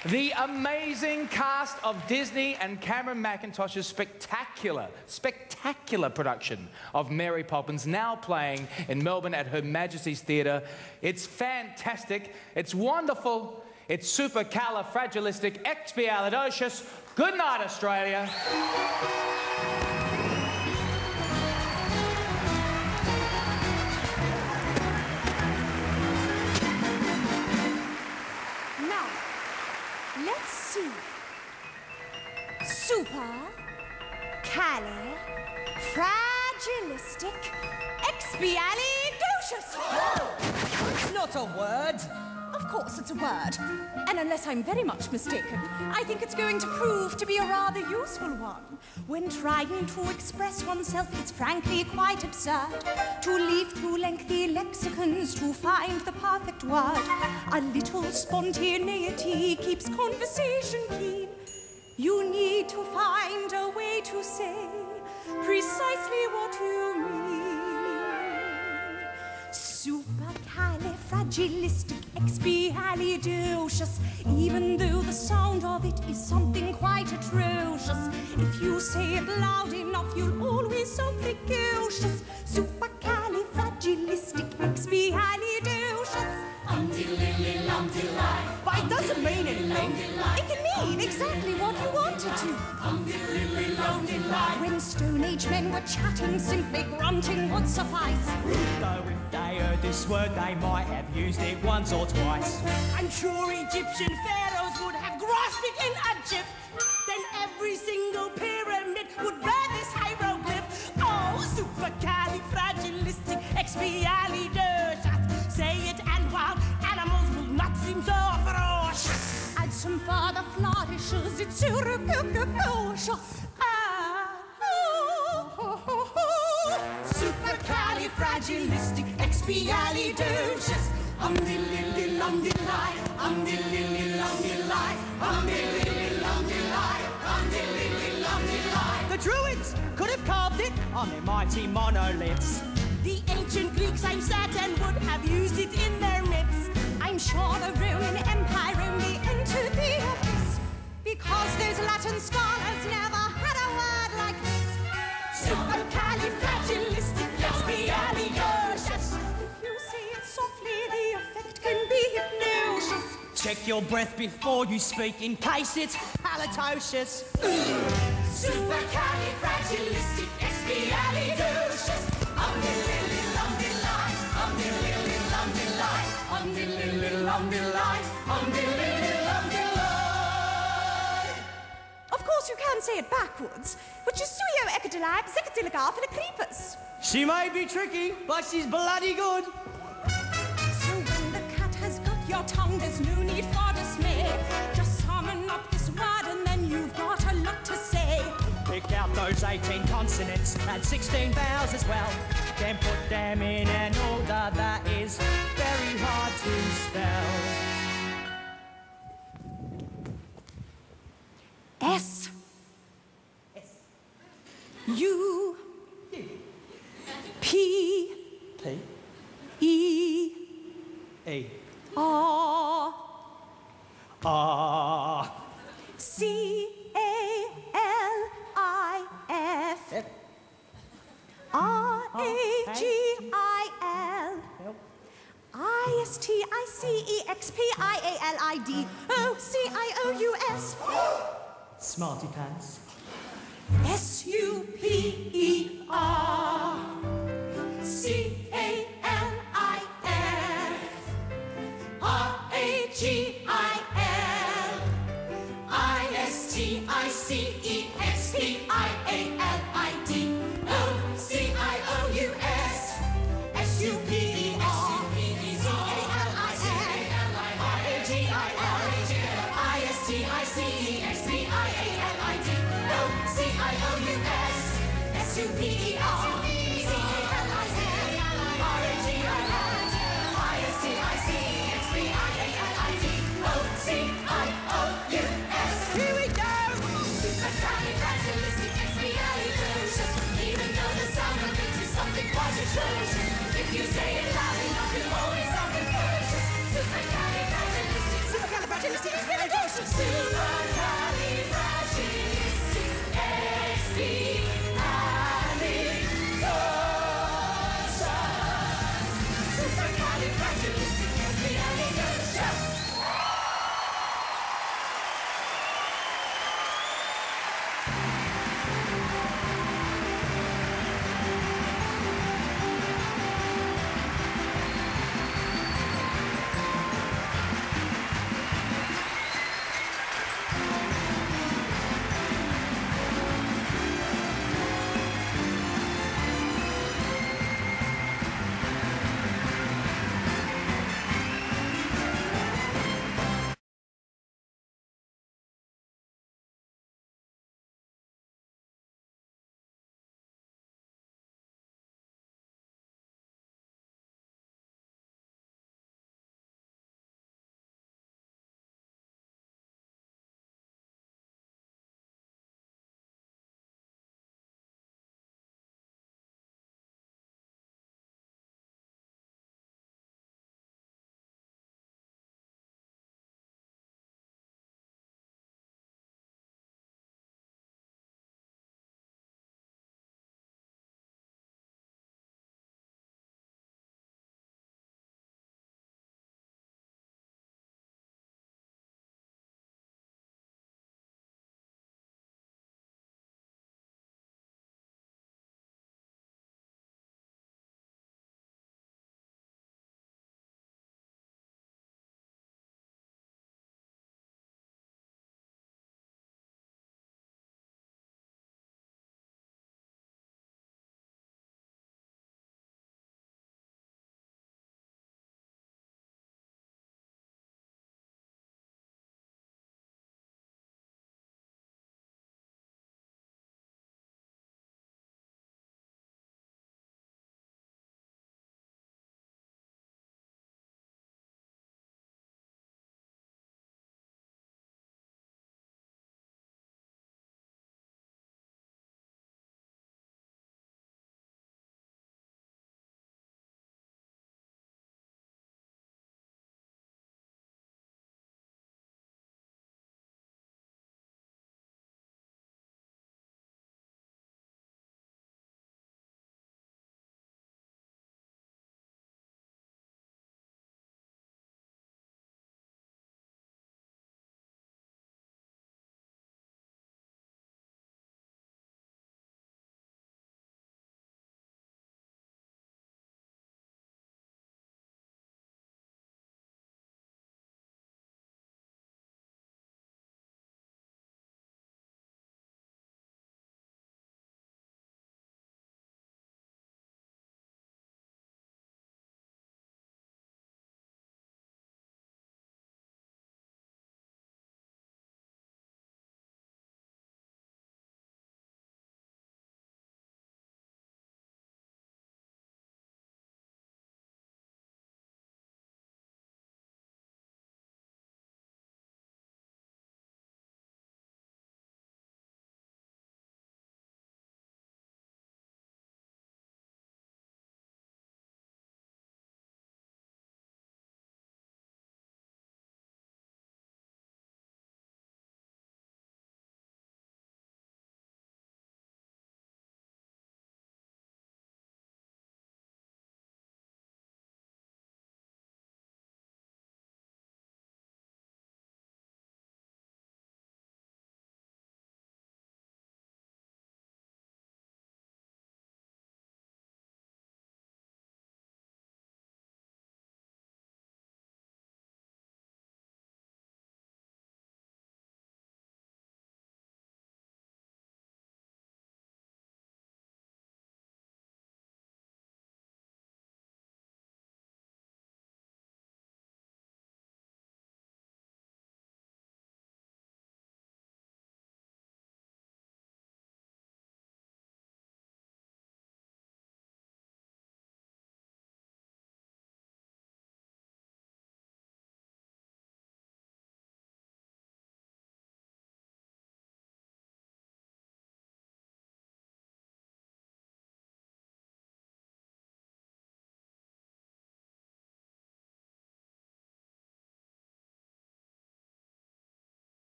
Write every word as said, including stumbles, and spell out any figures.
The amazing cast of Disney and Cameron Mackintosh's spectacular, spectacular production of Mary Poppins, now playing in Melbourne at Her Majesty's Theatre. It's fantastic, it's wonderful, it's supercalifragilisticexpialidocious. Good night, Australia. Let's see. Super, cali, fragilistic, expialidocious. It's not a word. Of course it's a word. And unless I'm very much mistaken, I think it's going to prove to be a rather useful one. When trying to express oneself, it's frankly quite absurd to leaf through lengthy lexicons to find the perfect word. A little spontaneity keeps conversation keen. You need to find a way to say precisely what you mean. Supercalifragilisticexpialidocious, even though the sound of it is something quite atrocious. If you say it loud enough, you'll always sound precocious. Supercalifragilisticexpialidocious. Um-de-lilly-lum-de-lie. But it doesn't mean anything. It can mean exactly what you want it to. Um-de-lilly-lum-de-lie. When Stone Age men were chatting, simply grunting would suffice. Though if they heard this word, they might have used it once or twice. I'm sure Egyptian pharaohs would have grasped it in a jiff. Then every single pyramid would bear this hieroglyph. Oh, supercalifragilisticexpialidocious. Say it and wild animals will not seem so ferocious. Add some further flourishes, it's supercalifragilistic. Ah, oh, oh, oh, oh. Supercalifragilisticexpialidocious. Um-de-lilly-lum-de-lie, um-de-lilly-lum-de-lie, um-de-lilly-lum-de-lie, um-de-lilly-lum-de-lie. The Druids could have carved it on their mighty monoliths. The ancient Greeks, I'm certain, would have used it in their myths. I'm sure the Roman Empire only entered the abyss because those Latin scholars never had a word like this. Supercalifragilisticexpialidocious. If you say it softly, the effect can be hypnosis. Check your breath before you speak in case it's halitosis. Supercalifragilisticexpialidocious. Um-de-lilly-lum-de-lie, um-de-lilly-lum-de-lie, um-de-lilly-lum-de-lie, um-de-lilly-lum-de-lie. Of course, you can say it backwards, which is suio ecadilab, zicadiligar, philocrepus. She may be tricky, but she's bloody good. So when the cat has got your tongue, there's no need for dismay. Just summon up this word and then you've got a lot to say. Pick out those eighteen consonants and sixteen vowels as well. Then put them in an order that is very hard to spell. S. S. U. P. P. E. E. R. R. C. A. L. I. F. F. R. A. G. I. L. I. S. T. I. C. E. X. P. I. A. L. I. D. O. C. I. O. U. S. Smarty pants. S. U. P. E. R. C A L I F R A G I L I S T I C E X P I A L I D O C I O U S S U P E R C A L I F R A G I L I S T I C E X P I A L I D O C I O U S S U P E R